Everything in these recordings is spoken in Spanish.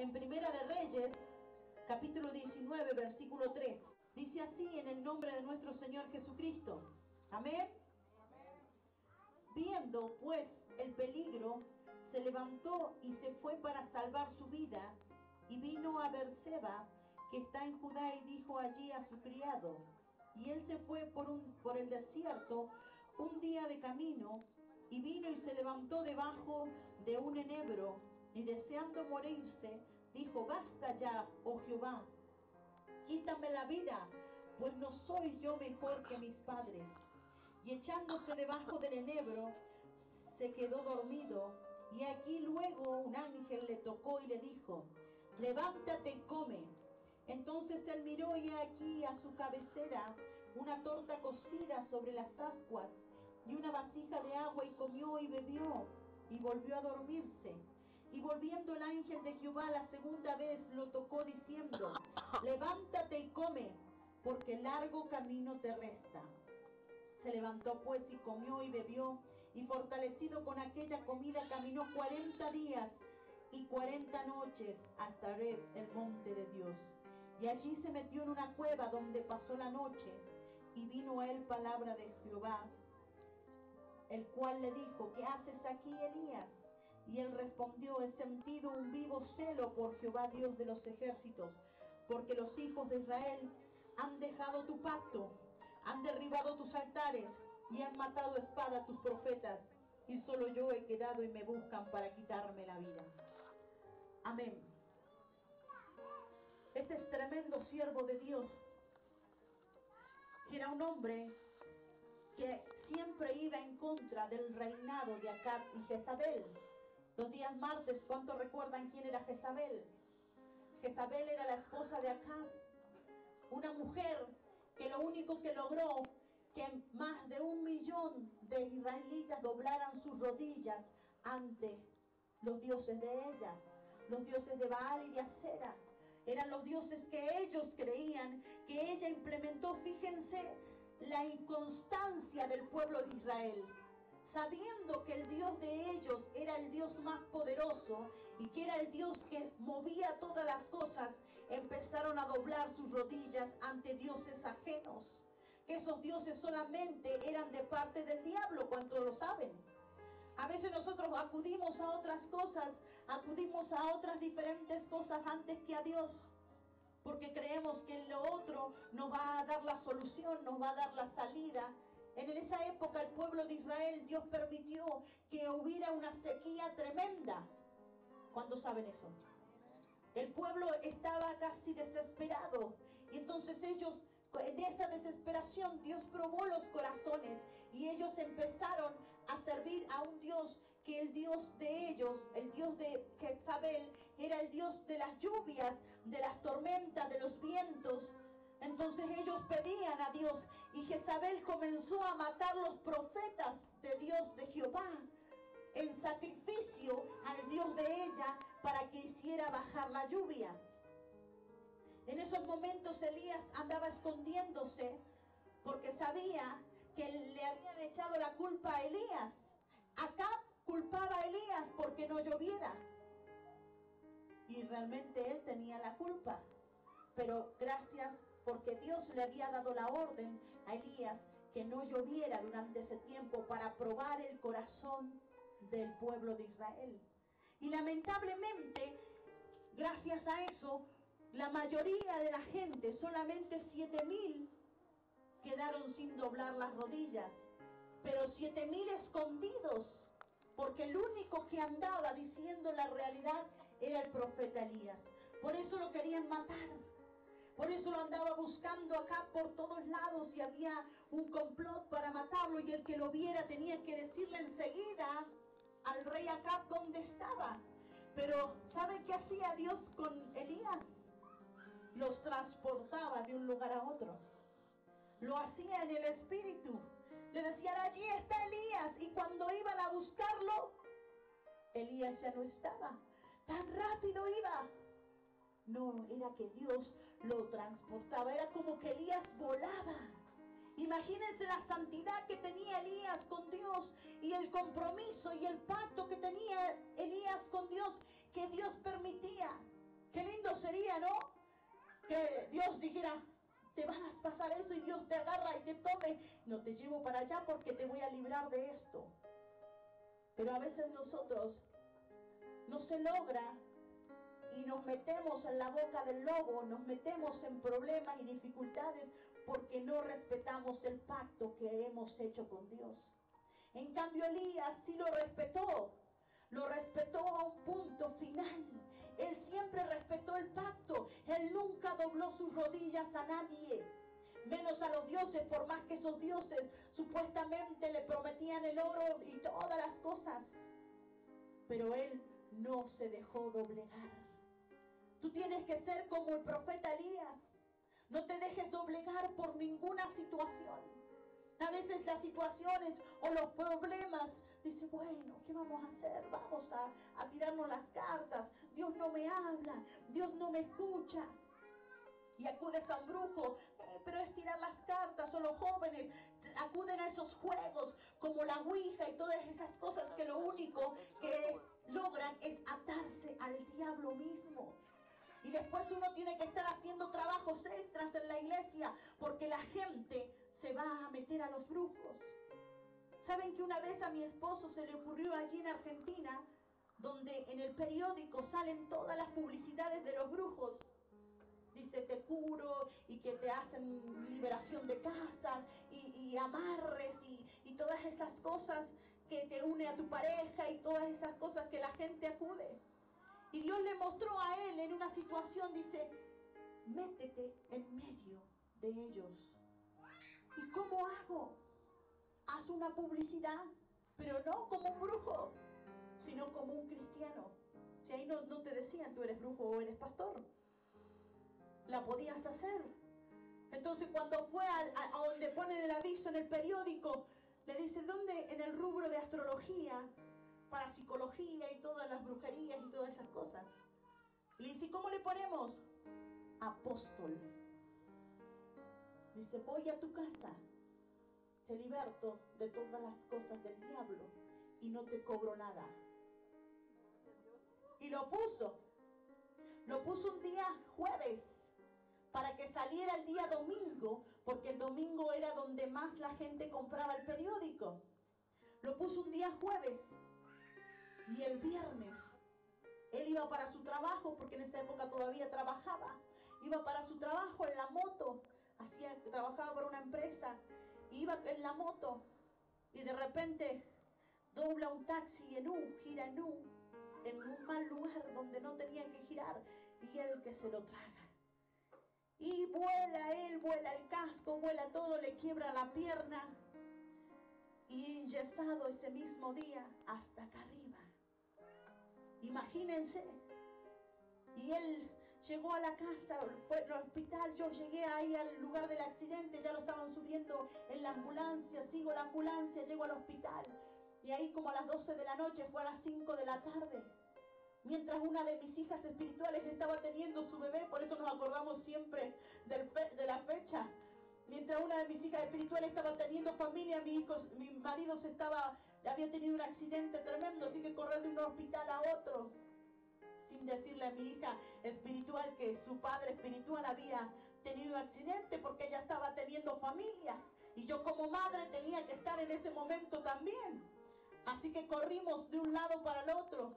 En Primera de Reyes, capítulo 19, versículo 3. Dice así en el nombre de nuestro Señor Jesucristo. Amén. Viendo pues el peligro, se levantó y se fue para salvar su vida, y vino a Berseba, que está en Judá, y dijo allí a su criado. Y él se fue por el desierto un día de camino, y vino y se levantó debajo de un enebro, y deseando morirse, dijo: basta ya, oh Jehová, quítame la vida, pues no soy yo mejor que mis padres. Y echándose debajo del enebro, se quedó dormido, y aquí luego un ángel le tocó y le dijo: levántate y come. Entonces él miró, y aquí a su cabecera una torta cocida sobre las ascuas y una vasija de agua, y comió y bebió, y volvió a dormirse. Y volviendo el ángel de Jehová la segunda vez, lo tocó diciendo: levántate y come, porque largo camino te resta. Se levantó pues y comió y bebió, y fortalecido con aquella comida caminó 40 días y 40 noches hasta Horeb, el monte de Dios. Y allí se metió en una cueva donde pasó la noche, y vino a él palabra de Jehová, el cual le dijo: ¿qué haces aquí, Elías? Y él respondió: he sentido un vivo celo por Jehová Dios de los ejércitos, porque los hijos de Israel han dejado tu pacto, han derribado tus altares y han matado a espada a tus profetas, y solo yo he quedado y me buscan para quitarme la vida. Amén. Este es tremendo siervo de Dios, que era un hombre que siempre iba en contra del reinado de Acab y Jezabel. Los días martes, ¿cuántos recuerdan quién era Jezabel? Jezabel era la esposa de Acab, una mujer que lo único que logró que más de 1 millón de israelitas doblaran sus rodillas ante los dioses de ella, los dioses de Baal y de Asera. Eran los dioses que ellos creían, que ella implementó. Fíjense la inconstancia del pueblo de Israel, sabiendo que el Dios de ellos era el Dios más poderoso y que era el Dios que movía todas las cosas, empezaron a doblar sus rodillas ante dioses ajenos, que esos dioses solamente eran de parte del diablo. ¿Cuántos lo saben? A veces nosotros acudimos a otras cosas, acudimos a otras diferentes cosas antes que a Dios, porque creemos que lo otro nos va a dar la solución, nos va a dar la salida. En esa época el pueblo de Israel, Dios permitió que hubiera una sequía tremenda. ¿Cuántos saben eso? El pueblo estaba casi desesperado, y entonces ellos, en esa desesperación, Dios probó los corazones, y ellos empezaron a servir a un Dios que el Dios de ellos, el Dios de Jezabel, era el Dios de las lluvias, de las tormentas, de los vientos. Entonces ellos pedían a Dios, y Jezabel comenzó a matar los profetas de Dios, de Jehová, en sacrificio al Dios de ella, para que hiciera bajar la lluvia. En esos momentos Elías andaba escondiéndose, porque sabía que le habían echado la culpa a Elías. Acab culpaba a Elías porque no lloviera, y realmente él tenía la culpa, pero gracias porque Dios le había dado la orden a Elías que no lloviera durante ese tiempo, para probar el corazón del pueblo de Israel. Y lamentablemente, gracias a eso, la mayoría de la gente, solamente 7,000 quedaron sin doblar las rodillas, pero 7,000 escondidos, porque el único que andaba diciendo la realidad era el profeta Elías. Por eso lo querían matar, por eso lo andaba buscando acá por todos lados, y había un complot para matarlo, y el que lo viera tenía que decirle enseguida al rey Acab dónde estaba. Pero ¿saben qué hacía Dios con Elías? Los transportaba de un lugar a otro. Lo hacía en el espíritu. Le decían: allí está Elías, y cuando iban a buscarlo, Elías ya no estaba. Tan rápido iba. No, era que Dios lo transportaba. Era como que Elías volaba. Imagínense la santidad que tenía Elías con Dios, y el compromiso y el pacto que tenía Elías con Dios, que Dios permitía que Dios dijera, te vas a pasar eso y Dios te agarra y te tome. No te llevo para allá porque te voy a librar de esto. Pero a veces nosotros no se logra y nos metemos en la boca del lobo, nos metemos en problemas y dificultades porque no respetamos el pacto que hemos hecho con Dios. En cambio, Elías sí lo respetó a un punto final. Él siempre respetó el pacto. Él nunca dobló sus rodillas a nadie, menos a los dioses, por más que esos dioses supuestamente le prometían el oro y todas las cosas. Pero él no se dejó doblegar. Tú tienes que ser como el profeta Elías. No te dejes doblegar por ninguna situación. A veces las situaciones o los problemas, dice, bueno, ¿qué vamos a hacer? Vamos a tirarnos las cartas. Dios no me habla, Dios no me escucha. Y acudes a un brujo, pero es tirar las cartas. O los jóvenes acuden a esos juegos como la ouija y todas esas cosas que lo único que logran es atarse al diablo mismo. Y después uno tiene que estar haciendo trabajos extras en la iglesia porque la gente se va a meter a los brujos. ¿Saben que una vez a mi esposo se le ocurrió allí en Argentina, donde en el periódico salen todas las publicidades de los brujos? Dice, te curo y que te hacen liberación de casas y amarres y todas esas cosas que te une a tu pareja y todas esas cosas que la gente acude. Y Dios le mostró a él en una situación, dice, métete en medio de ellos. ¿Y cómo hago? Haz una publicidad, pero no como un brujo, sino como un cristiano. Si ahí no te decían, tú eres brujo o eres pastor, la podías hacer. Entonces cuando fue a donde ponen el aviso en el periódico, le dice, ¿dónde? En el rubro de astrología, para psicología y todas las brujerías y todas esas cosas. Y le dice, ¿cómo le ponemos? Apóstol. Dice, voy a tu casa, te liberto de todas las cosas del diablo y no te cobro nada. Y lo puso un día jueves para que saliera el día domingo, porque el domingo era donde más la gente compraba el periódico. Lo puso un día jueves y el viernes él iba para su trabajo, porque en esa época todavía trabajaba. Iba para su trabajo en la moto, trabajaba para una empresa, iba en la moto y de repente dobla un taxi en U, gira en U, en un mal lugar donde no tenía que girar, y él que se lo traga. Y vuela el casco, vuela todo, le quiebra la pierna y enyesado ese mismo día hasta acá arriba. Imagínense. Y él llegó a la casa, fue al hospital, yo llegué ahí al lugar del accidente, ya lo estaban subiendo en la ambulancia, sigo la ambulancia, llego al hospital. Y ahí como a las 12 de la noche, fue a las 5 de la tarde. Mientras una de mis hijas espirituales estaba teniendo su bebé, por eso nos acordamos siempre de la fecha. Mientras una de mis hijas espirituales estaba teniendo familia, mi marido había tenido un accidente tremendo, así que correr de un hospital a otro, sin decirle a mi hija espiritual que su padre espiritual había tenido un accidente porque ella estaba teniendo familia. Y yo como madre tenía que estar en ese momento también. Así que corrimos de un lado para el otro.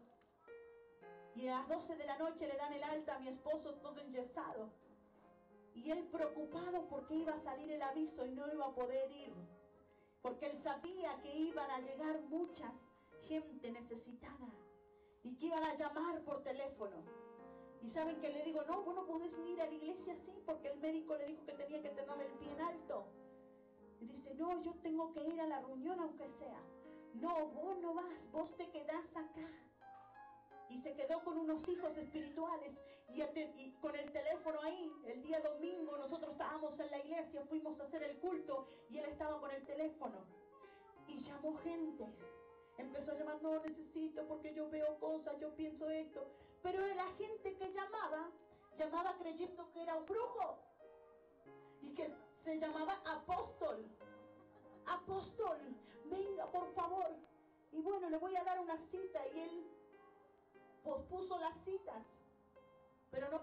Y a las 12 de la noche le dan el alta a mi esposo todo enyesado. Y él preocupado porque iba a salir el aviso y no iba a poder ir. Porque él sabía que iban a llegar mucha gente necesitada. Y que iban a llamar por teléfono. Y saben que le digo, no, vos no podés ir a la iglesia así porque el médico le dijo que tenía que tener el pie en alto. Y dice, no, yo tengo que ir a la reunión aunque sea. No, vos no vas, vos te quedás acá. Y se quedó con unos hijos espirituales y con el teléfono ahí. El día domingo nosotros estábamos en la iglesia, fuimos a hacer el culto y él estaba con el teléfono. Y llamó gente. Empezó a llamar, no necesito porque yo veo cosas, yo pienso esto. Pero la gente que llamaba creyendo que era un brujo. Y que se llamaba apóstol. Apóstol, venga por favor. Y bueno, le voy a dar una cita y él pospuso las citas, pero no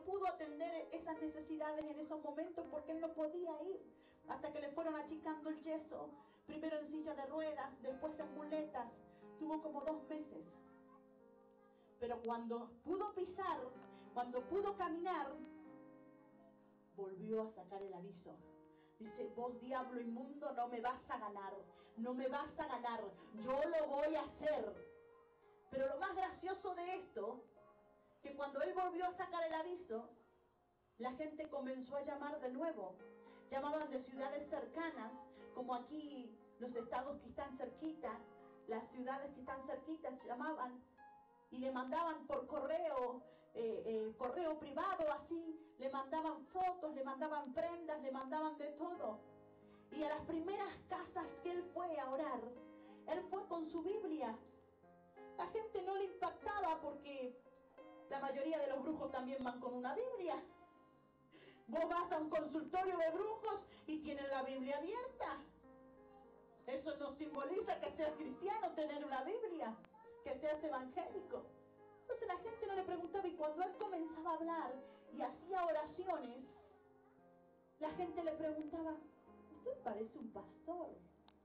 no pudo atender esas necesidades en esos momentos porque él no podía ir, hasta que le fueron achicando el yeso, primero en silla de ruedas, después en muletas. Tuvo como 2 meses. Pero cuando pudo pisar, cuando pudo caminar, volvió a sacar el aviso. Dice: vos, diablo inmundo, no me vas a ganar, no me vas a ganar, yo lo voy a hacer. Pero lo más gracioso de esto, que cuando él volvió a sacar el aviso, la gente comenzó a llamar de nuevo. Llamaban de ciudades cercanas, como aquí los estados que están cerquitas, las ciudades que están cerquitas llamaban y le mandaban por correo, correo privado así, le mandaban fotos, le mandaban prendas, le mandaban de todo. Y a las primeras casas que él fue a orar, él fue con su Biblia. La gente no le impactaba porque la mayoría de los brujos también van con una Biblia. Vos vas a un consultorio de brujos y tienen la Biblia abierta. Eso no simboliza que seas cristiano tener una Biblia, que seas evangélico. Entonces la gente no le preguntaba, y cuando él comenzaba a hablar y hacía oraciones, la gente le preguntaba: usted parece un pastor.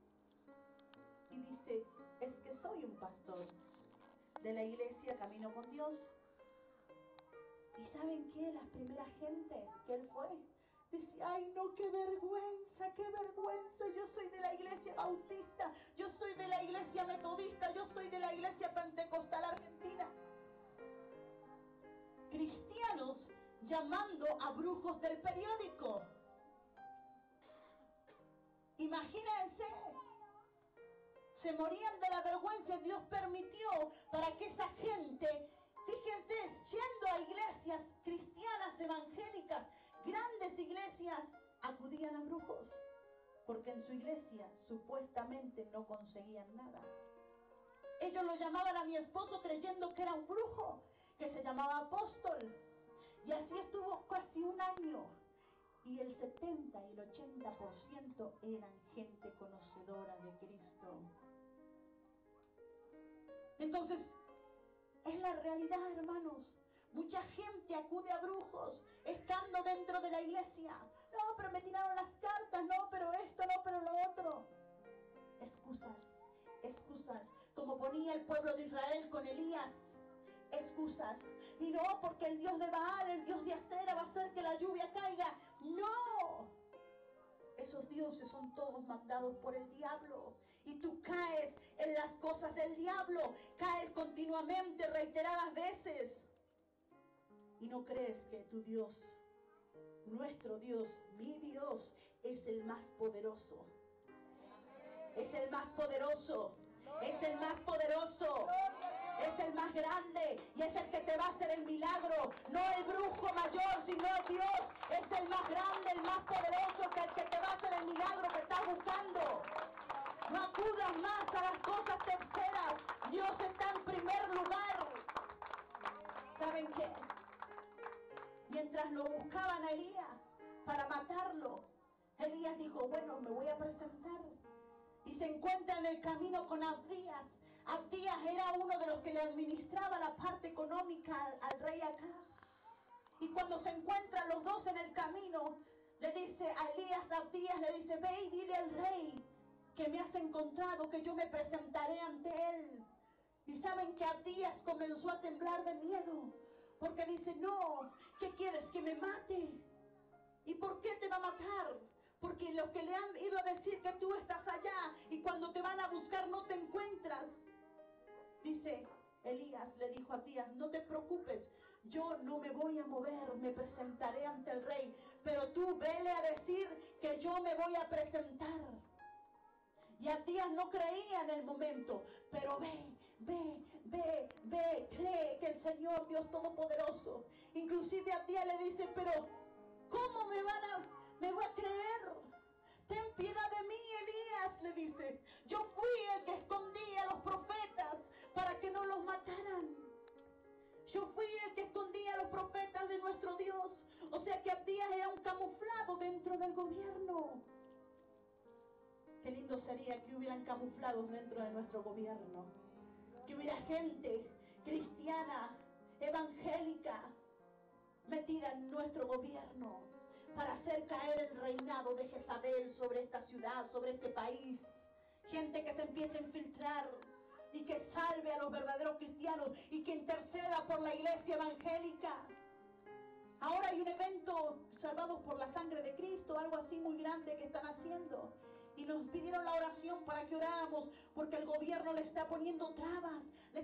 Y dice: es que soy un pastor de la iglesia Camino con Dios. ¿Y saben qué? Las primeras gentes que él fue, decía: ay no, qué vergüenza, yo soy de la iglesia bautista, yo soy de la iglesia metodista, yo soy de la iglesia pentecostal argentina. Cristianos llamando a brujos del periódico. Imagínense, se morían de la vergüenza. Dios permitió para que esa gente, fíjense, yendo a iglesias cristianas evangélicas, grandes iglesias, acudían a brujos, porque en su iglesia supuestamente no conseguían nada. Ellos lo llamaban a mi esposo creyendo que era un brujo, que se llamaba apóstol, y así estuvo casi 1 año, y el 70 y el 80% eran gente conocedora de Cristo. Entonces, es la realidad, hermanos. Mucha gente acude a brujos estando dentro de la iglesia. No, pero me tiraron las cartas, no, pero esto, no, pero lo otro. Excusas, excusas, como ponía el pueblo de Israel con Elías. Excusas. Y no, porque el Dios de Baal, el Dios de Acera va a hacer que la lluvia caiga. No. Esos dioses son todos mandados por el diablo. Y tú caes en las cosas del diablo. Caes continuamente, reiteradas veces. Y no crees que tu Dios, nuestro Dios, mi Dios, es el más poderoso. Es el más poderoso. Es el más poderoso. Es el más grande y es el que te va a hacer el milagro. No el brujo mayor, sino Dios. Es el más grande, el más poderoso, que el que te va a hacer el milagro que estás buscando. No acudas más a las cosas terceras. Dios está en primer lugar. ¿Saben qué? Mientras lo buscaban a Elías para matarlo, Elías dijo: bueno, me voy a presentar. Y se encuentra en el camino con Abdías. Abdías era uno de los que le administraba la parte económica al rey Acab. Y cuando se encuentran los dos en el camino, le dice a Elías, Abdías le dice: ve y dile al rey que me has encontrado, que yo me presentaré ante él. Y saben que Abdías comenzó a temblar de miedo, porque dice: no, ¿qué quieres? ¿Que me mate? ¿Y por qué te va a matar? Porque los que le han ido a decir que tú estás allá y cuando te van a buscar no te encuentras. Dice Elías, le dijo a Abdías: no te preocupes, yo no me voy a mover, me presentaré ante el rey, pero tú vele a decir que yo me voy a presentar. Y Abdías no creía en el momento, pero ve, cree que el Señor Dios Todopoderoso. Inclusive Abdías le dice: pero ¿cómo me voy a creer? Ten piedad de mí, Elías, le dice. Yo fui el que escondí a los profetas para que no los mataran. Yo fui el que escondí a los profetas de nuestro Dios. O sea que Abdías era un camuflado dentro del gobierno. Qué lindo sería que hubieran camuflados dentro de nuestro gobierno. Que hubiera gente cristiana, evangélica, metida en nuestro gobierno para hacer caer el reinado de Jezabel sobre esta ciudad, sobre este país. Gente que se empiece a infiltrar y que salve a los verdaderos cristianos y que interceda por la iglesia evangélica. Ahora hay un evento, Salvados por la Sangre de Cristo, algo así muy grande que están haciendo. Y nos pidieron la oración para que oráramos, porque el gobierno le está poniendo trabas,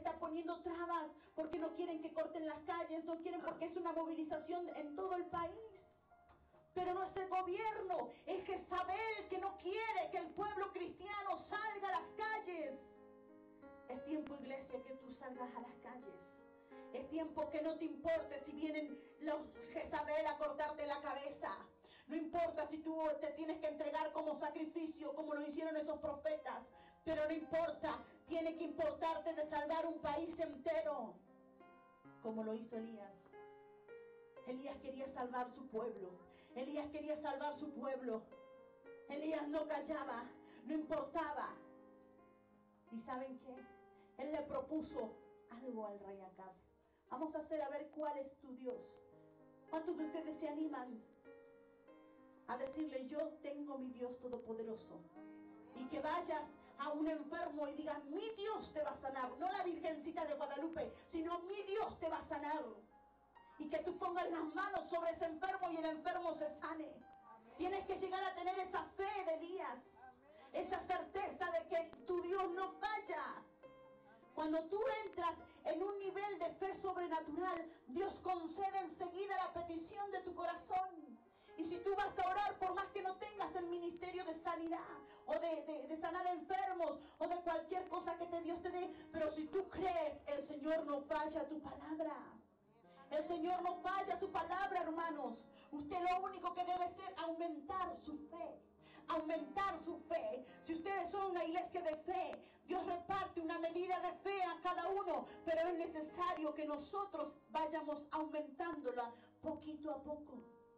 porque no quieren que corten las calles, no quieren, porque es una movilización en todo el país. Pero no es el gobierno, es Jezabel que no quiere que el pueblo cristiano salga a las calles. Es tiempo, iglesia, que tú salgas a las calles. Es tiempo que no te importe si vienen los Jezabel a cortarte la cabeza. No importa si tú te tienes que entregar como sacrificio, como lo hicieron esos profetas. Pero no importa, tiene que importarte de salvar un país entero, como lo hizo Elías. Elías quería salvar su pueblo. Elías quería salvar su pueblo. Elías no callaba, no importaba. ¿Y saben qué? Él le propuso algo al rey Acab. Vamos a hacer a ver cuál es tu Dios. ¿Cuántos de ustedes se animan a decirle: yo tengo mi Dios todopoderoso? Y que vayas a un enfermo y digas: mi Dios te va a sanar. No la Virgencita de Guadalupe, sino mi Dios te va a sanar. Y que tú pongas las manos sobre ese enfermo y el enfermo se sane. Tienes que llegar a tener esa fe de Elías, esa certeza de que tu Dios no falla. Cuando tú entras en un nivel de fe sobrenatural, Dios concede enseguida la petición de tu corazón. Y si tú vas a orar, por más que no tengas el ministerio de sanidad, o de sanar enfermos, o de cualquier cosa que Dios te dé, pero si tú crees, el Señor no falla tu palabra. El Señor no falla su palabra, hermanos. Usted lo único que debe hacer es aumentar su fe. Aumentar su fe. Si ustedes son una iglesia de fe, Dios reparte una medida de fe a cada uno, pero es necesario que nosotros vayamos aumentándola poquito a poco.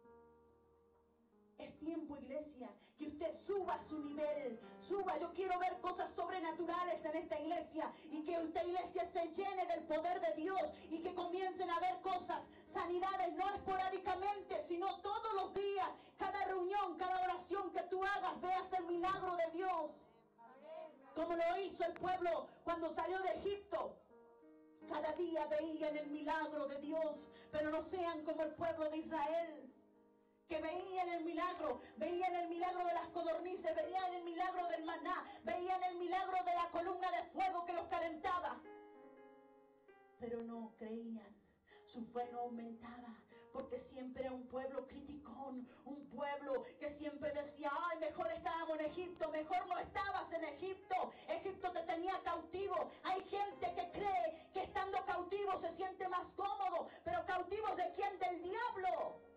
Es tiempo, iglesia, que usted suba su nivel, suba. Yo quiero ver cosas sobrenaturales en esta iglesia, y que esta iglesia se llene del poder de Dios, y que comiencen a ver cosas, sanidades, no esporádicamente, sino todos los días. Cada reunión, cada oración que tú hagas, veas el milagro de Dios, como lo hizo el pueblo cuando salió de Egipto. Cada día veían el milagro de Dios, pero no sean como el pueblo de Israel, que veían el milagro de las codornices, veían el milagro del maná, veían el milagro de la columna de fuego que los calentaba, pero no creían. Su fe no aumentaba, porque siempre era un pueblo criticón, un pueblo que siempre decía: ay, mejor estábamos en Egipto. Mejor no estabas en Egipto. Egipto te tenía cautivo. Hay gente que cree que estando cautivo se siente más cómodo, pero ¿cautivos de quién? Del diablo.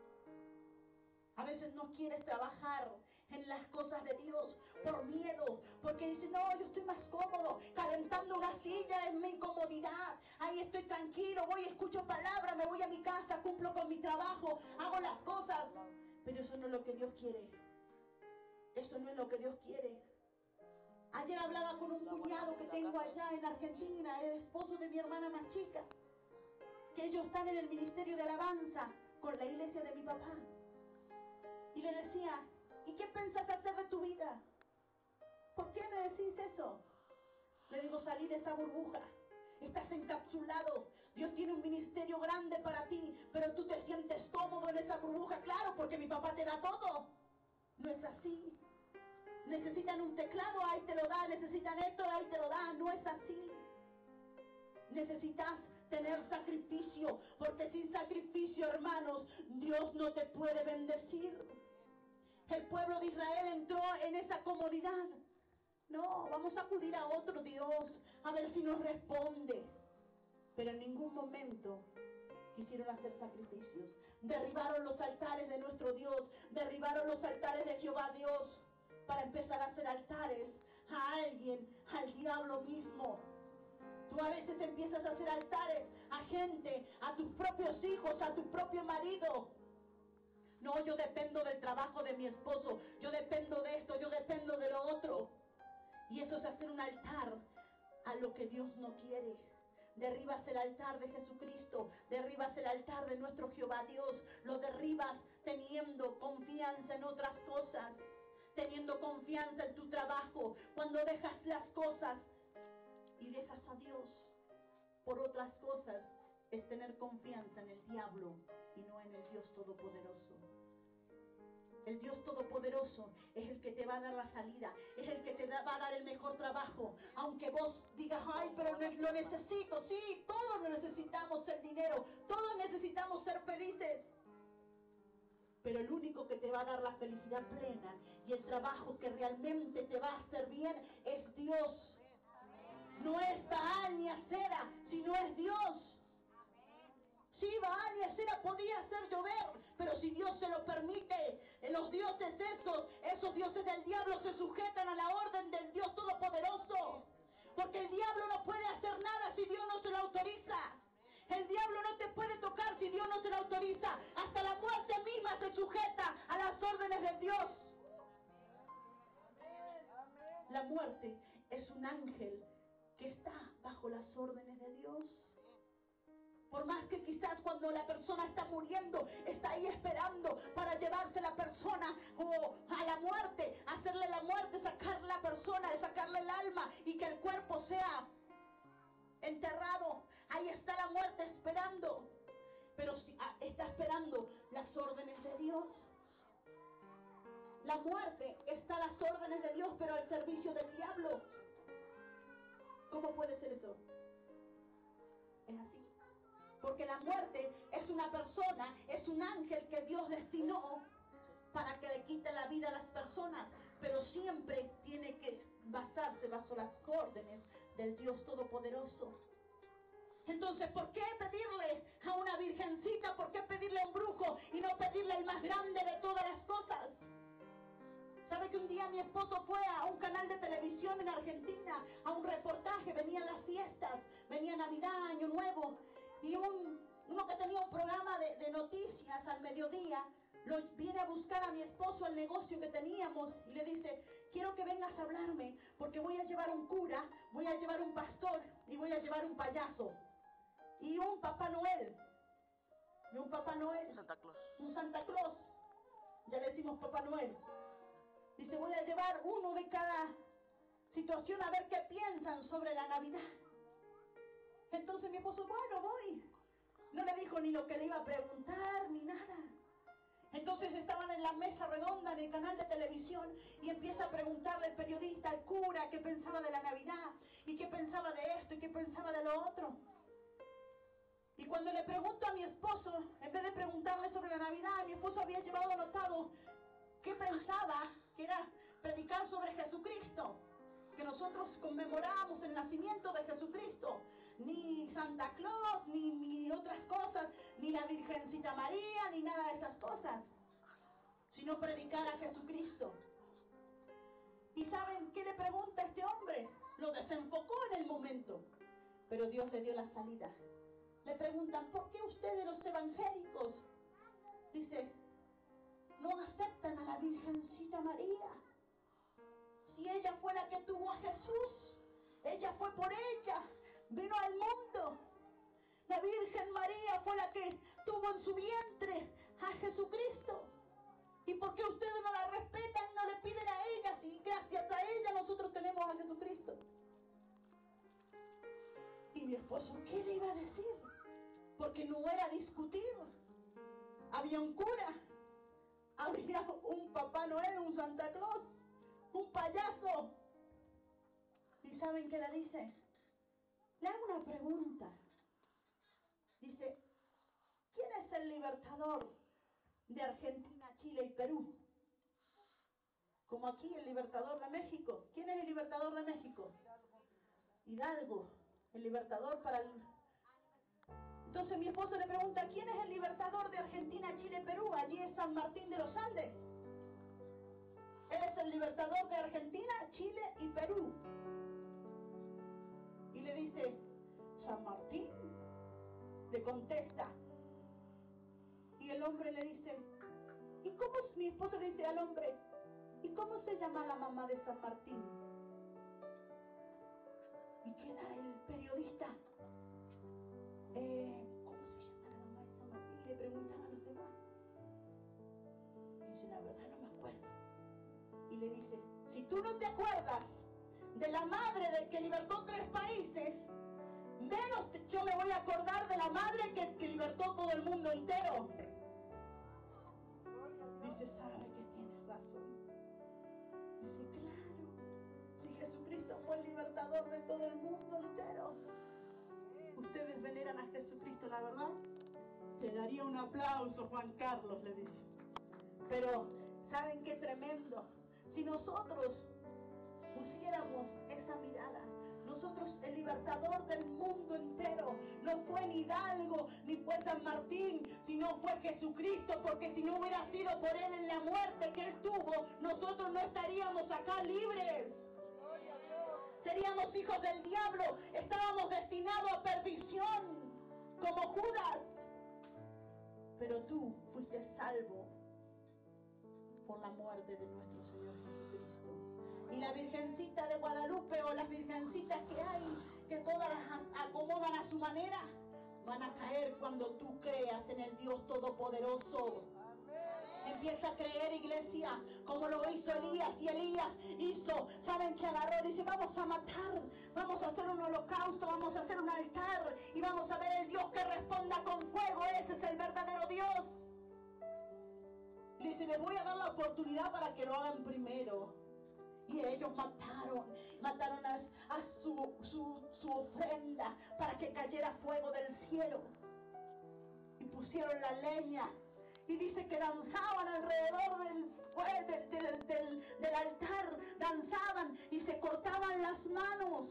A veces no quieres trabajar en las cosas de Dios por miedo, porque dices: no, yo estoy más cómodo calentando una silla, en mi incomodidad. Ahí estoy tranquilo, voy, escucho palabra, me voy a mi casa, cumplo con mi trabajo, hago las cosas. Pero eso no es lo que Dios quiere. Eso no es lo que Dios quiere. Ayer hablaba con un cuñado que tengo allá en Argentina, el esposo de mi hermana más chica, que ellos están en el ministerio de alabanza con la iglesia de mi papá. Y le decía: ¿y qué piensas hacer de tu vida? ¿Por qué me decís eso? Le digo: salí de esa burbuja. Estás encapsulado. Dios tiene un ministerio grande para ti, pero tú te sientes cómodo en esa burbuja. Claro, porque mi papá te da todo. No es así. Necesitan un teclado, ahí te lo da. Necesitan esto, ahí te lo da. No es así. Necesitas tener sacrificio, porque sin sacrificio, hermanos, Dios no te puede bendecir. El pueblo de Israel entró en esa comodidad. No, vamos a acudir a otro Dios, a ver si nos responde. Pero en ningún momento quisieron hacer sacrificios. Derribaron los altares de nuestro Dios, derribaron los altares de Jehová Dios, para empezar a hacer altares a alguien, al diablo mismo. Tú a veces empiezas a hacer altares a gente, a tus propios hijos, a tu propio marido. No, yo dependo del trabajo de mi esposo, yo dependo de esto, yo dependo de lo otro. Y eso es hacer un altar a lo que Dios no quiere. derribas el altar de Jesucristo, derribas el altar de nuestro Jehová Dios, lo derribas teniendo confianza en otras cosas, teniendo confianza en tu trabajo. Cuando dejas las cosas y dejas a Dios por otras cosas, es tener confianza en el diablo y no en el Dios Todopoderoso. El Dios Todopoderoso es el que te va a dar la salida, es el que te va a dar el mejor trabajo. Aunque vos digas, ay, pero lo necesito, sí, todos necesitamos el dinero, todos necesitamos ser felices. Pero el único que te va a dar la felicidad plena y el trabajo que realmente te va a hacer bien es Dios. No es Baal ni Acera, sino es Dios. Sí, Baal y Acera podía hacer llover, pero si Dios se lo permite, los dioses esos dioses del diablo se sujetan a la orden del Dios Todopoderoso. Porque el diablo no puede hacer nada si Dios no se lo autoriza. El diablo no te puede tocar si Dios no se lo autoriza. Hasta la muerte misma se sujeta a las órdenes de Dios. La muerte es un ángel que está bajo las órdenes de Dios. Por más que quizás cuando la persona está muriendo, está ahí esperando para llevarse a la persona o a la muerte, hacerle la muerte, sacar la persona, sacarle el alma y que el cuerpo sea enterrado. Ahí está la muerte esperando. Pero si está esperando las órdenes de Dios. La muerte está a las órdenes de Dios, pero al servicio del diablo. ¿Cómo puede ser eso? Es así. Porque la muerte es una persona, es un ángel que Dios destinó para que le quite la vida a las personas. Pero siempre tiene que basarse bajo las órdenes del Dios Todopoderoso. Entonces, ¿por qué pedirle a una virgencita? ¿Por qué pedirle a un brujo y no pedirle el más grande de todas las cosas? ¿Sabe que un día mi esposo fue a un canal de televisión en Argentina, a un reportaje? Venían las fiestas, venía Navidad, Año Nuevo, y uno que tenía un programa de noticias al mediodía, viene a buscar a mi esposo al negocio que teníamos y le dice, quiero que vengas a hablarme porque voy a llevar un cura, voy a llevar un pastor y voy a llevar un payaso y un Papá Noel. Y un Papá Noel, Santa Claus. un Santa Claus, ya le decimos Papá Noel. Dice, voy a llevar uno de cada situación a ver qué piensan sobre la Navidad. Entonces mi esposo, bueno, voy. No le dijo ni lo que le iba a preguntar, ni nada. Entonces estaban en la mesa redonda en el canal de televisión y empieza a preguntarle el periodista, al cura, qué pensaba de la Navidad, y qué pensaba de esto, y qué pensaba de lo otro. Y cuando le pregunto a mi esposo, en vez de preguntarle sobre la Navidad, mi esposo había llevado anotado qué pensaba, que era predicar sobre Jesucristo, que nosotros conmemoramos el nacimiento de Jesucristo. Ni Santa Claus, ni otras cosas, ni la Virgencita María, ni nada de esas cosas, sino predicar a Jesucristo. ¿Y saben qué le pregunta a este hombre? Lo desenfocó en el momento, pero Dios le dio la salida. Le preguntan, ¿por qué ustedes los evangélicos, dice, no aceptan a la Virgencita María? Si ella fue la que tuvo a Jesús, ella fue por ella, vino al mundo. La Virgen María fue la que tuvo en su vientre a Jesucristo. ¿Y por qué ustedes no la respetan, no le piden a ella, si gracias a ella nosotros tenemos a Jesucristo? Y mi esposo, ¿qué le iba a decir? Porque no era discutir. Había un cura, había un Papá Noel, un Santa Claus, un payaso. ¿Y saben qué le dice? Le hago una pregunta. Dice, ¿quién es el libertador de Argentina, Chile y Perú? Como aquí el libertador de México. ¿Quién es el libertador de México? Hidalgo, el libertador para el... Entonces mi esposo le pregunta, ¿quién es el libertador de Argentina, Chile y Perú? Allí es San Martín de los Andes. Él es el libertador de Argentina, Chile y Perú. Y le dice, San Martín, le contesta. Y el hombre le dice, ¿y cómo? Mi esposo le dice al hombre, ¿y cómo se llama la mamá de San Martín? Y queda el periodista ¿cómo se llama la mamá de San Martín? Le preguntan a los demás. Dice, la verdad no me acuerdo. Y le dice, si tú no te acuerdas de la madre del que libertó 3 países, menos yo me voy a acordar de la madre que libertó todo el mundo entero. Dice, sabe que tienes razón. Dice, claro, si Jesucristo fue el libertador de todo el mundo entero, ustedes veneran a Jesucristo, la verdad, te daría un aplauso, Juan Carlos, le dice. Pero, ¿saben qué tremendo? Si nosotros pusiéramos esa mirada, nosotros, el libertador del mundo entero, no fue ni Hidalgo, ni fue San Martín, sino fue Jesucristo, porque si no hubiera sido por Él en la muerte que Él tuvo, nosotros no estaríamos acá libres. Seríamos hijos del diablo, estábamos destinados a perdición, como Judas. Pero tú fuiste salvo por la muerte de nuestro Señor Jesucristo. Y la Virgencita de Guadalupe, o las virgencitas que hay, que todas las acomodan a su manera, van a caer cuando tú creas en el Dios Todopoderoso. Empieza a creer, iglesia, como lo hizo Elías. Y Elías hizo, ¿saben qué agarró? Dice, vamos a matar, vamos a hacer un holocausto, vamos a hacer un altar, y vamos a ver el Dios que responda con fuego. Ese es el verdadero Dios. Dice, les voy a dar la oportunidad para que lo hagan primero. Y ellos mataron a su ofrenda para que cayera fuego del cielo. Y pusieron la leña. Y dice que danzaban alrededor del altar, danzaban y se cortaban las manos.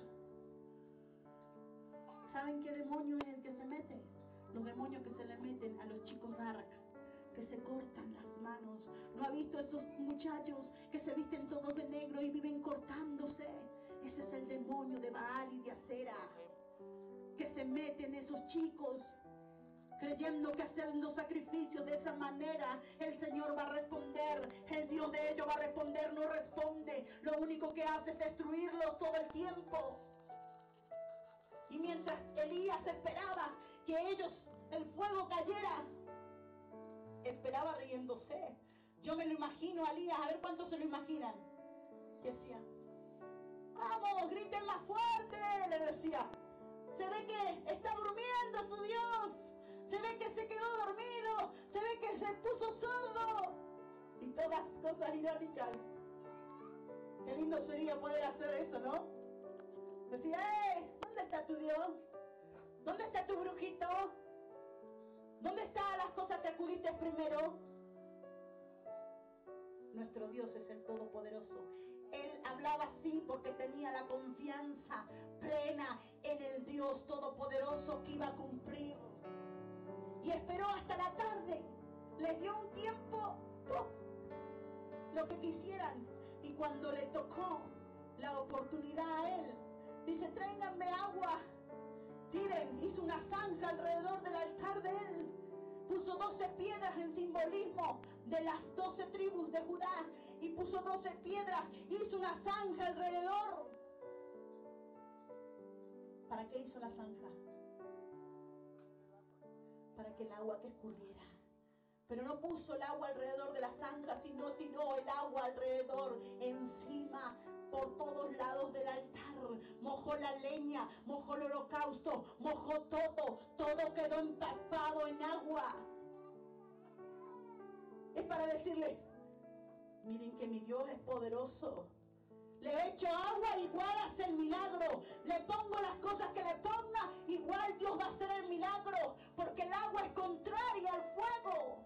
¿Saben qué demonio es el que se mete? Los demonios que se le meten a los chicos dark, que se cortan las manos. ¿No ha visto esos muchachos que se visten todos de negro y viven cortándose? Ese es el demonio de Baal y de Acera, que se meten esos chicos creyendo que haciendo sacrificios de esa manera el Señor va a responder. El Dios de ellos va a responder, no responde. Lo único que hace es destruirlos todo el tiempo. Y mientras Elías esperaba que ellos, el fuego cayera, esperaba riéndose. Yo me lo imagino a Elías, a ver cuántos se lo imaginan. Decía, vamos, griten más fuerte, le decía. Se ve que está durmiendo su Dios. Se ve que se quedó dormido. Se ve que se puso sordo. Y todas cosas irónicas. Qué lindo sería poder hacer eso, ¿no? Decía, ¿dónde está tu Dios? ¿Dónde está tu brujito? ¿Dónde están las cosas que acudiste primero? Nuestro Dios es el Todopoderoso. Él hablaba así porque tenía la confianza plena en el Dios Todopoderoso que iba a cumplir. Y esperó hasta la tarde. Les dio un tiempo, lo que quisieran. Y cuando le tocó la oportunidad a él, dice, tráiganme agua. Tiren, hizo una zanja alrededor del altar de él. Puso 12 piedras en simbolismo de las 12 tribus de Judá. Y puso 12 piedras, hizo una zanja alrededor. ¿Para qué hizo la zanja? Para que el agua que escurriera. Pero no puso el agua alrededor de la zanja, sino tiró el agua alrededor, encima, por todos lados del altar. Mojó la leña, mojó el holocausto, mojó todo quedó empapado en agua. Es para decirles, miren que mi Dios es poderoso. Le echo agua, igual hace el milagro. Le pongo las cosas que le ponga, igual Dios va a hacer el milagro. Porque el agua es contraria al fuego.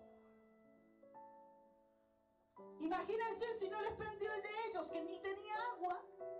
Imagínense si no les prendió el de ellos, que ni tenía agua.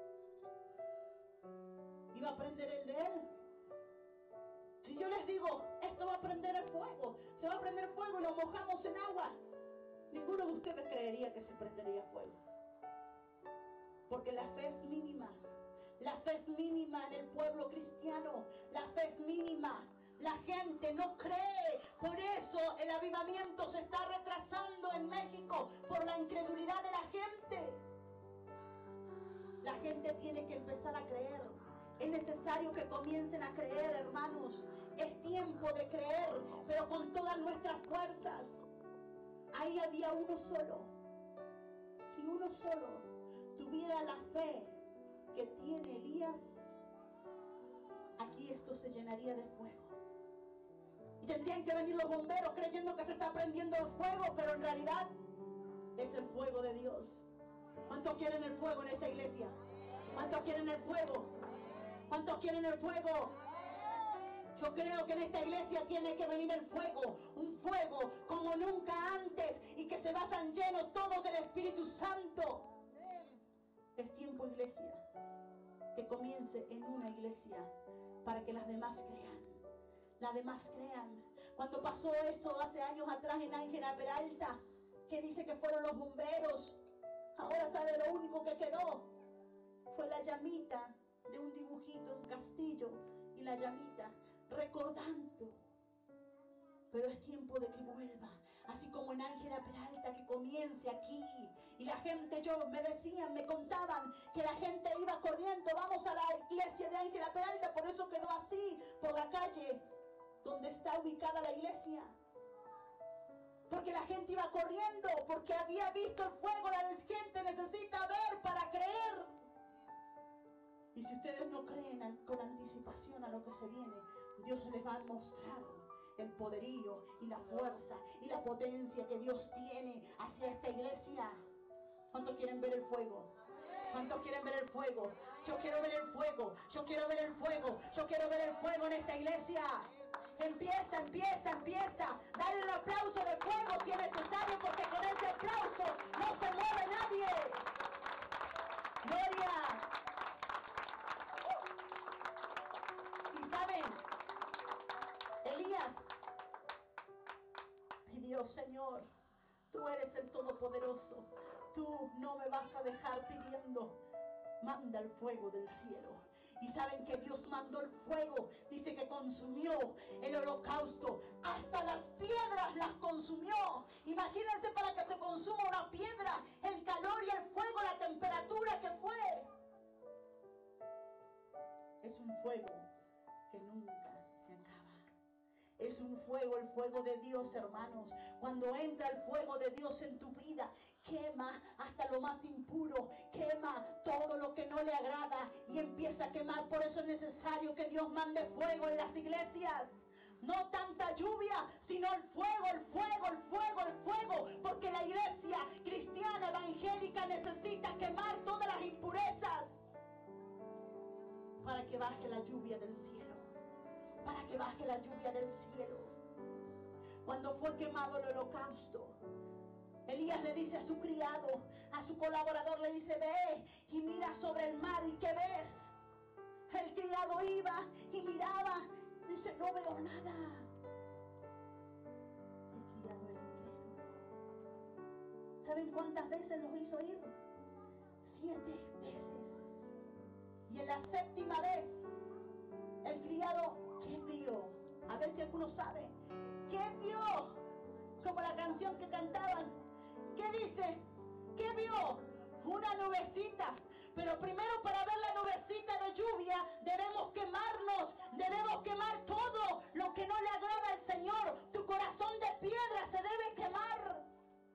Iba a prender el de él. Si yo les digo, esto va a prender el fuego, se va a prender fuego y lo mojamos en agua, ninguno de ustedes creería que se prendería fuego. Porque la fe es mínima. La fe es mínima en el pueblo cristiano. La fe es mínima. La gente no cree. Por eso el avivamiento se está retrasando en México, por la incredulidad de la gente. La gente tiene que empezar a creer. Es necesario que comiencen a creer, hermanos. Es tiempo de creer, pero con todas nuestras fuerzas. Ahí había uno solo. Si uno solo tuviera la fe que tiene Elías, aquí esto se llenaría de fuego. Y tendrían que venir los bomberos creyendo que se está prendiendo el fuego, pero en realidad es el fuego de Dios. ¿Cuántos quieren el fuego en esta iglesia? ¿Cuántos quieren el fuego? ¿Cuántos quieren el fuego? Yo creo que en esta iglesia tiene que venir el fuego, un fuego como nunca antes, y que se vayan llenos todos del Espíritu Santo. Es tiempo, iglesia, que comience en una iglesia para que las demás crean. Las demás crean. Cuando pasó esto hace años atrás en Ángela Peralta, que dice que fueron los bomberos, ahora sabe, lo único que quedó fue la llamita de un dibujito, un castillo, y la llamita recordando. Pero es tiempo de que vuelva, así como en Ángela Peralta, que comience aquí. Y la gente, me decían, me contaban que la gente iba corriendo, vamos a la iglesia de Ángela Peralta, por eso quedó así, por la calle donde está ubicada la iglesia. Porque la gente iba corriendo, porque había visto el fuego. La gente necesita ver para creer. Y si ustedes no creen con anticipación a lo que se viene, Dios les va a mostrar el poderío y la fuerza y la potencia que Dios tiene hacia esta iglesia. ¿Cuántos quieren ver el fuego? ¿Cuántos quieren ver el fuego? Yo quiero ver el fuego, yo quiero ver el fuego, yo quiero ver el fuego en esta iglesia. Empieza, empieza, empieza. Dale el aplauso de fuego si es necesario, porque con ese aplauso no se mueve nadie. Gloria. Y saben, Elías pidió: Señor, tú eres el Todopoderoso, tú no me vas a dejar pidiendo, manda el fuego del cielo. Y saben que Dios mandó el fuego, dice que consumió el holocausto, hasta las piedras las consumió. Imagínense, para que se consuma una piedra, el calor y el fuego, la temperatura que fue. Es un fuego que nunca se acaba. Es un fuego, el fuego de Dios, hermanos. Cuando entra el fuego de Dios en tu vida, quema hasta lo más impuro, quema todo lo que no le agrada y empieza a quemar. Por eso es necesario que Dios mande fuego en las iglesias. No tanta lluvia, sino el fuego, el fuego, el fuego, el fuego. Porque la iglesia cristiana evangélica necesita quemar todas las impurezas para que baje la lluvia del cielo. Para que baje la lluvia del cielo. Cuando fue quemado el holocausto, Elías le dice a su criado, a su colaborador, le dice: ve y mira sobre el mar. ¿Y qué ves? El criado iba y miraba, dice: no veo nada. El criado era incrédulo. ¿Saben cuántas veces los hizo ir? 7 veces. Y en la 7ª vez, el criado, ¿qué vio? A ver si alguno sabe. ¿Qué vio? Como la canción que cantaban. ¿Qué dice? ¿Qué vio? Una nubecita. Pero primero, para ver la nubecita de lluvia, debemos quemarnos. Debemos quemar todo lo que no le agrada al Señor. Tu corazón de piedra se debe quemar.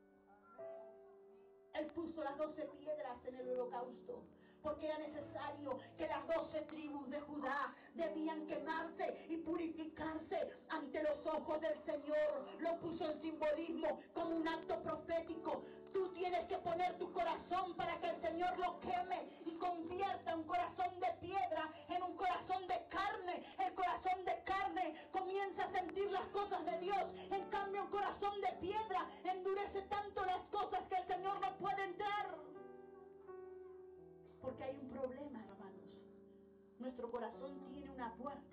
Él puso las 12 piedras en el holocausto, porque era necesario que las 12 tribus de Judá debían quemarse y purificarse ante los ojos del Señor. Lo puso en simbolismo, como un acto profético. Tú tienes que poner tu corazón para que el Señor lo queme y convierta un corazón de piedra en un corazón de carne. El corazón de carne comienza a sentir las cosas de Dios. En cambio, un corazón de piedra endurece tanto las cosas que el Señor no puede entrar. Porque hay un problema, hermanos. Nuestro corazón tiene una puerta.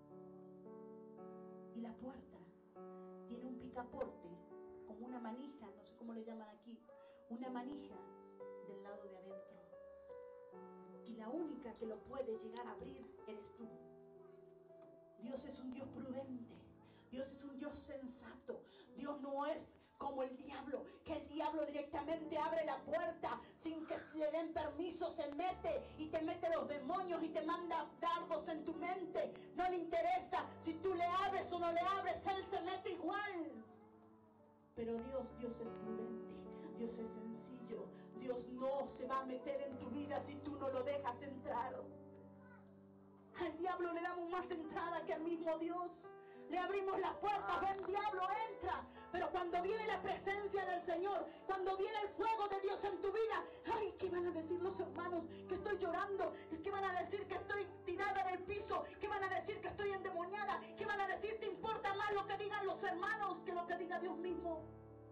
Y la puerta tiene un picaporte, como una manija, no sé cómo le llaman aquí, una manija del lado de adentro. Y la única que lo puede llegar a abrir eres tú. Dios es un Dios prudente. Dios es un Dios sensato. Dios no es como el diablo, que el diablo diablo directamente abre la puerta sin que le den permiso, se mete y te mete los demonios y te manda dardos en tu mente. No le interesa si tú le abres o no le abres, él se mete igual. Pero Dios es prudente, Dios es sencillo, Dios no se va a meter en tu vida si tú no lo dejas entrar. Al diablo le damos más entrada que al mismo Dios. Le abrimos las puertas, ven diablo, entra. Pero cuando viene la presencia del Señor, cuando viene el fuego de Dios en tu vida, ay, ¿qué van a decir los hermanos? Que estoy llorando. ¿Qué van a decir? Que estoy tirada en el piso. ¿Qué van a decir? Que estoy endemoniada. ¿Qué van a decir? ¿Te importa más lo que digan los hermanos que lo que diga Dios mismo?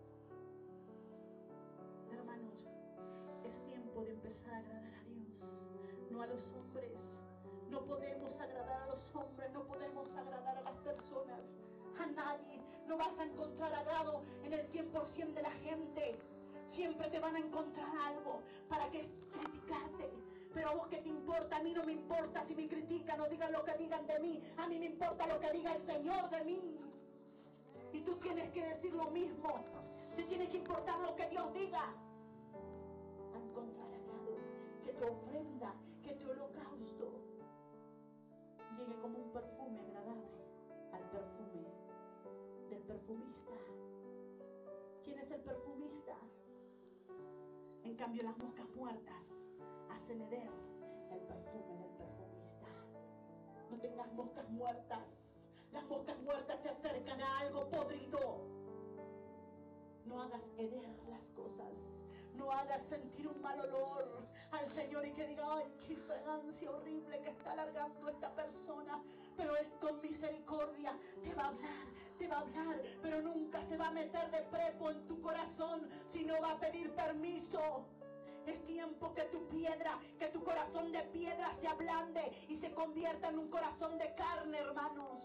Hermanos, es tiempo de empezar a agradar a Dios, no a los hombres. No podemos agradar a los hombres, no podemos agradar a las personas, a nadie. No vas a encontrar agrado en el 100% de la gente. Siempre te van a encontrar algo para que criticarte. Pero a vos, ¿qué te importa? A mí no me importa si me critican o digan lo que digan de mí. A mí me importa lo que diga el Señor de mí. Y tú tienes que decir lo mismo. Te tiene que importar lo que Dios diga. A encontrar agrado, que tu ofrenda, que tu holocausto llegue como un perfume agradable al perfume del perfumista. ¿Quién es el perfumista? En cambio, las moscas muertas hacen heder el perfume del perfumista. No tengas moscas muertas. Las moscas muertas se acercan a algo podrido. No hagas heder las cosas. No hagas sentir un mal olor al Señor y que diga, ay, qué fragancia horrible que está largando esta persona. Pero es con misericordia, te va a hablar, pero nunca se va a meter de prepo en tu corazón, sino va a pedir permiso. Es tiempo que tu piedra, que tu corazón de piedra se ablande y se convierta en un corazón de carne, hermanos.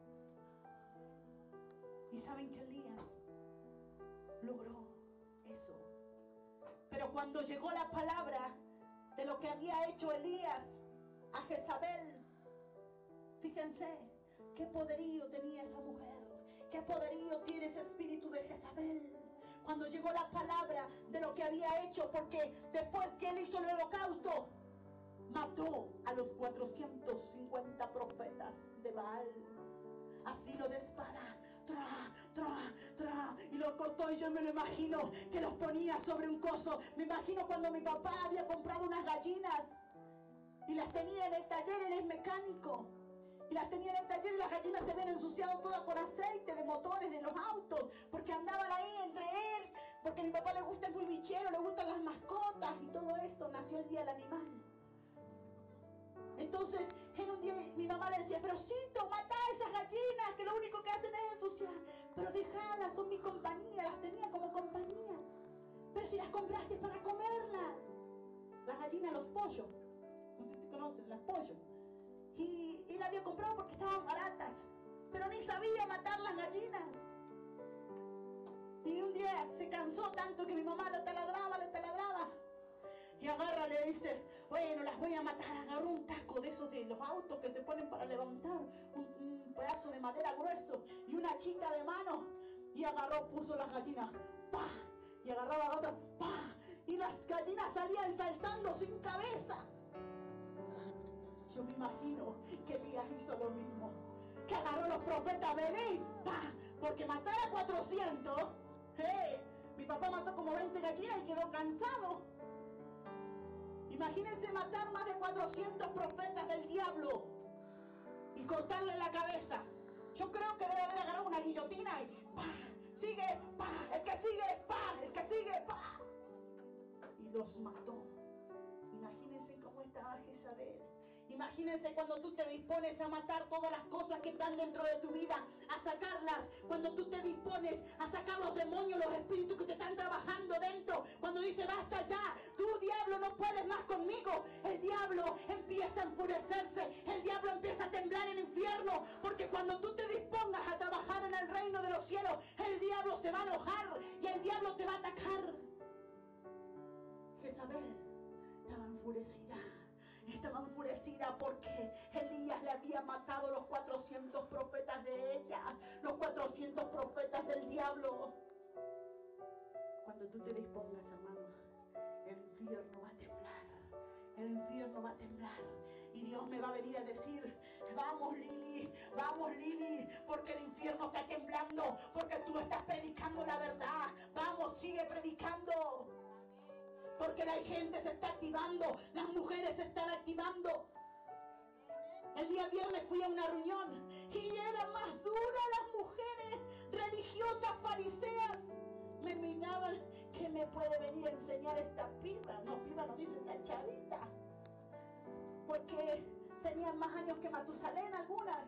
¿Y saben que Elías logró eso? Pero cuando llegó la palabra de lo que había hecho Elías a Jezabel, fíjense qué poderío tenía esa mujer, qué poderío tiene ese espíritu de Jezabel. Cuando llegó la palabra de lo que había hecho, porque después que él hizo el holocausto, mató a los 450 profetas de Baal, así lo de espada. Y lo cortó, y yo me lo imagino que los ponía sobre un coso. Me imagino cuando mi papá había comprado unas gallinas y las tenía en el taller, él es mecánico, y las tenía en el taller y las gallinas se habían ensuciado todas con aceite de motores de los autos, porque andaban ahí entre él, porque a mi papá le gusta el muy bichero, le gustan las mascotas y todo esto. Nació el día del animal. Entonces, en un día mi mamá le decía, pero Cito, mata a esas gallinas, que lo único que hacen es ensuciar. Pero dejalas, son mi compañía, las tenía como compañía. Pero si las compraste para comerlas. Las gallinas, los pollos, no sé si conocen, las pollos. Y la había comprado porque estaban baratas, pero ni sabía matar las gallinas. Y un día se cansó tanto que mi mamá le taladraba. Y agarra, le dice, bueno, las voy a matar. Agarró un taco de esos de los autos que se ponen para levantar, un pedazo de madera grueso y una chica de mano, y agarró, puso las gallinas, ¡pah! Y agarraba otra, ¡pah! Y las gallinas salían saltando sin cabeza. Yo me imagino que Elías hizo lo mismo, que agarró los profetas, venid, ¡pah! Porque matar a 400, mi papá mató como 20 gallinas y quedó cansado. Imagínense matar más de 400 profetas del diablo y cortarle la cabeza. Yo creo que debe haber agarrado una guillotina y ¡pah! Sigue, ¡pah! El que sigue, ¡pah! El que sigue, ¡pah! Y los mató. Imagínense cómo estaba Jezabel. Imagínense cuando tú te dispones a matar todas las cosas que están dentro de tu vida, a sacarlas. Cuando tú te dispones a sacar los demonios, los espíritus que te están trabajando dentro. Cuando dice basta ya, tú diablo no puedes más conmigo. El diablo empieza a enfurecerse. El diablo empieza a temblar en el infierno. Porque cuando tú te dispongas a trabajar en el reino de los cielos, el diablo se va a enojar y el diablo te va a atacar. Jezabel estaba enfurecida. Estaba enfurecida porque Elías le había matado los 400 profetas de ella, los 400 profetas del diablo. Cuando tú te dispongas, hermano, el infierno va a temblar. El infierno va a temblar. Y Dios me va a venir a decir, vamos Lili, porque el infierno está temblando, porque tú estás predicando la verdad. Vamos, sigue predicando. Porque la gente se está activando, las mujeres se están activando. El día viernes fui a una reunión y eran más duras las mujeres religiosas fariseas. Me miraban, ¿qué me puede venir a enseñar esta piba? No, piba no dice, esta chavita. Porque tenían más años que Matusalén algunas.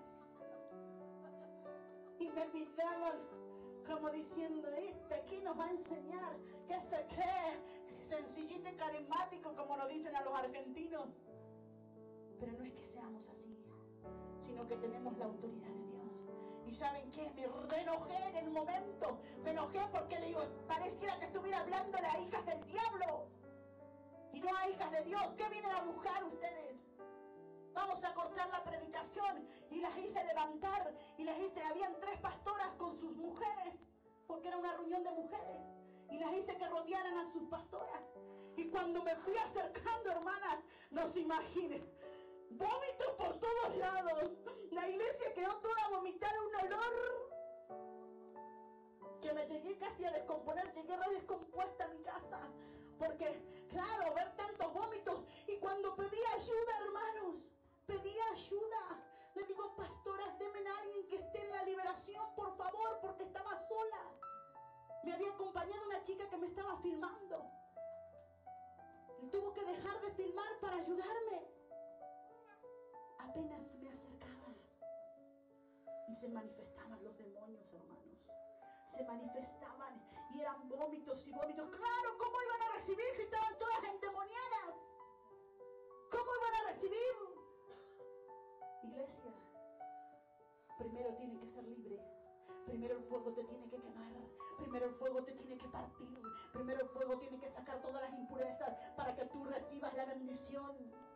Y me miraban como diciendo, aquí nos va a enseñar que se cree sencillito y carismático, como lo dicen a los argentinos. Pero no es que seamos así, sino que tenemos la autoridad de Dios. ¿Y saben qué? Me enojé en el momento. Me enojé porque le digo, pareciera que estuviera hablando a hijas del diablo y no a hijas de Dios. ¿Qué vienen a buscar ustedes? Vamos a cortar la predicación. Y las hice levantar y las hice, habían 3 pastoras con sus mujeres, porque era una reunión de mujeres, y las hice que rodearan a sus pastoras. Y cuando me fui acercando, hermanas, no se imaginen, vómitos por todos lados. La iglesia quedó toda vomitada, un olor que me llegué casi a descomponer. Llegué re descompuesta a mi casa, porque claro, ver tantos vómitos. Y cuando pedí ayuda, hermanos, pedí ayuda, le digo, pastoras, denme a alguien que esté en la liberación, por favor, porque estaba sola. Me había acompañado una chica que me estaba filmando y tuvo que dejar de filmar para ayudarme. Apenas me acercaban y se manifestaban los demonios, hermanos. Se manifestaban y eran vómitos y vómitos. Claro, ¿cómo iban a recibir si estaban todas endemoniadas? ¿Cómo iban a recibir? Iglesia, primero tiene que ser libre. Primero el fuego te tiene que quemar. Primero el fuego te tiene que partir. Primero el fuego tiene que sacar todas las impurezas para que tú recibas la bendición.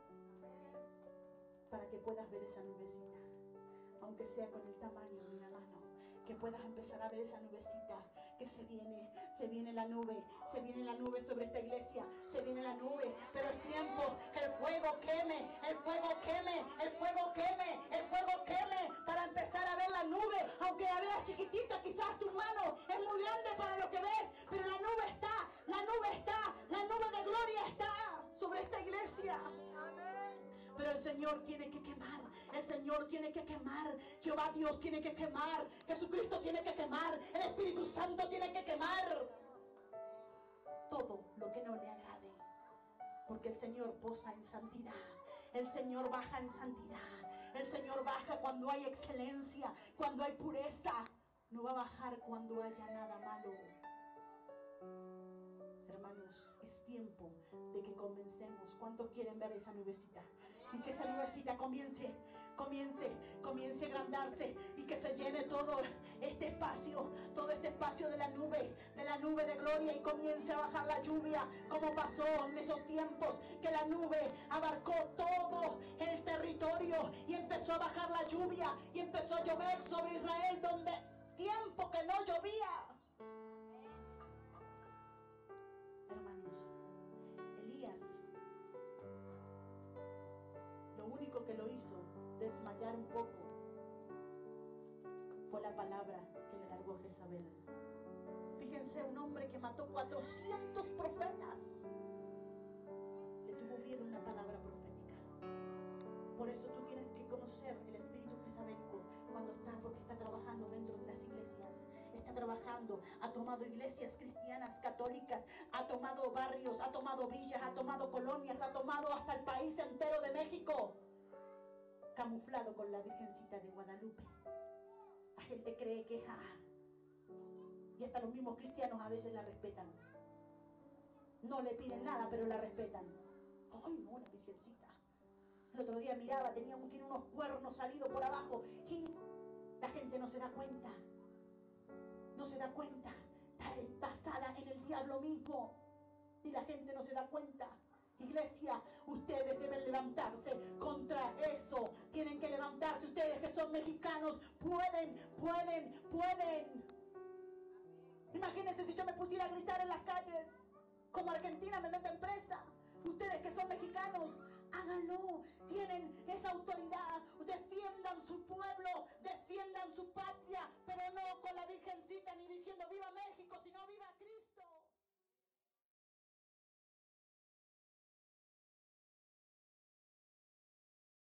Para que puedas ver esa nubecita, aunque sea con el tamaño de una mano, que puedas empezar a ver esa nubecita, que se viene la nube sobre esta iglesia, se viene la nube, pero es tiempo que el fuego queme, el fuego queme, el fuego queme, el fuego queme, para empezar a ver la nube, aunque la veas chiquitita, quizás tu mano es muy grande para lo que ves, pero la nube está, la nube de gloria está sobre esta iglesia. Pero el Señor tiene que quemar, el Señor tiene que quemar, Jehová Dios tiene que quemar, Jesucristo tiene que quemar, el Espíritu Santo tiene que quemar todo lo que no le agrade, porque el Señor posa en santidad, el Señor baja en santidad, el Señor baja cuando hay excelencia, cuando hay pureza, no va a bajar cuando haya nada malo. Hermanos, es tiempo de que comencemos. ¿Cuántos quieren ver esa nubecita? Y que esa nubecita comience a agrandarse y que se llene todo este espacio de la nube de gloria, y comience a bajar la lluvia, como pasó en esos tiempos, que la nube abarcó todo el territorio y empezó a bajar la lluvia y empezó a llover sobre Israel donde tiempo que no llovía. Lo único que lo hizo desmayar un poco fue la palabra que le largó Jezabel. Fíjense, un hombre que mató 400 profetas le tuvo miedo a una palabra profética. Por eso tú tienes que conocer el espíritu jezabélico cuando está, porque está trabajando dentro de las iglesias. Está trabajando, ha tomado iglesias cristianas, católicas, ha tomado barrios, ha tomado villas, ha tomado colonias, ha tomado hasta el país entero de México, camuflado con la Virgencita de Guadalupe. La gente cree que y hasta los mismos cristianos a veces la respetan. No le piden nada, pero la respetan. Ay, no, la Virgencita. El otro día miraba, tiene unos cuernos salidos por abajo y la gente no se da cuenta. No se da cuenta, está basada en el diablo mismo y la gente no se da cuenta. Iglesia, ustedes deben levantarse contra eso, tienen que levantarse. Ustedes que son mexicanos pueden. Imagínense si yo me pusiera a gritar en las calles, como Argentina me meten presa. Ustedes que son mexicanos, háganlo, tienen esa autoridad, defiendan su pueblo, defiendan su patria, pero no con la virgencita ni diciendo viva